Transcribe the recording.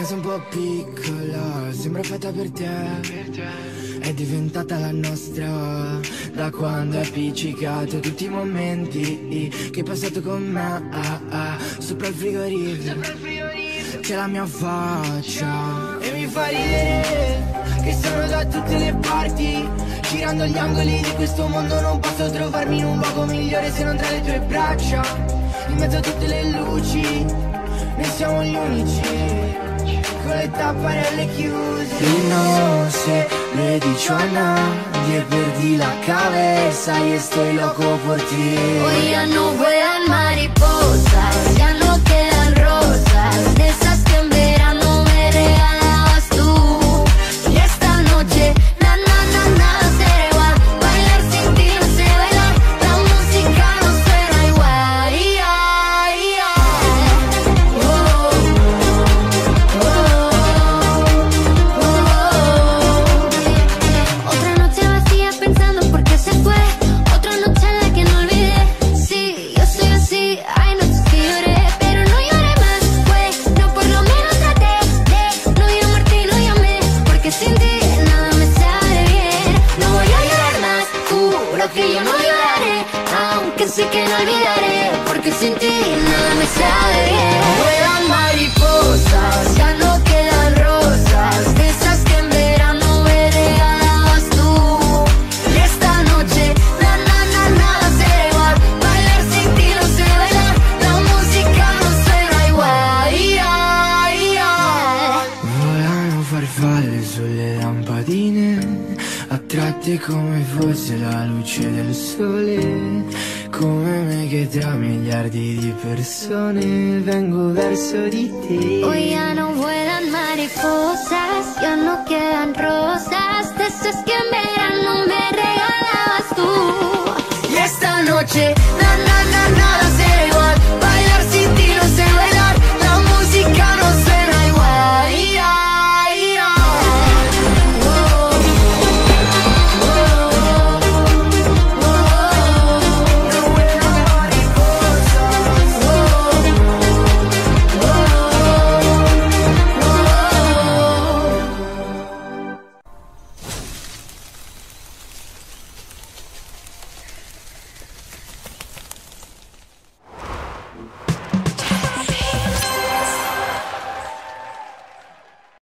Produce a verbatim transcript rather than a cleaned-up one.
casa un po' piccola, sembra fatta per te. È diventata la nostra da quando è appiccicato. Tutti i momenti che hai passato con me, ah, ah, sopra il frigorifero c'è la mia faccia. E mi fa ridere che sono da tutte le parti, girando gli angoli di questo mondo. Non posso trovarmi in un luogo migliore se non tra le tue braccia. In mezzo a tutte le luci noi siamo gli unici, con le tapparelle chiuse. Y no se le he dicho a nadie, perdí la cabeza y estoy loco por ti. Hoy ya no vuelan mariposas, ya no quedan rosas, de esas que en verano me regalabas tú. Y esta noche, na na na nada será igual, bailar sin ti no sé bailar, la música no suena igual. Yeah, yeah. Oh, oh, oh, oh. Otra noche vacía pensando por qué se fue, otra noche en la que no olvidé. Sí, yo soy así, hay noches que lloré, pero no lloré más, pues, no, por lo menos traté de no llamarte y no llamé, porque sin ti nada me sabe bien. No voy a llorar más, juro que yo no lloraré, aunque sé que no olvidaré, porque sin ti nada me sabe bien. Vuelan mariposas, ya no quedan rosas, de esas que en verano me regalabas tú. Y esta noche, na na na nada será igual, bailar sin ti no sé bailar, la música no suena igual. Yeah, yeah. Volano farfalle sulle lampadine, attratte come fosse la luce del sole, come me che tra miliardi di persone vengo verso di te. Hoy ya no vuelan mariposas, ya no quedan rosas, de esas que en verano me regalabas tú. Y esta noche, na na na nada se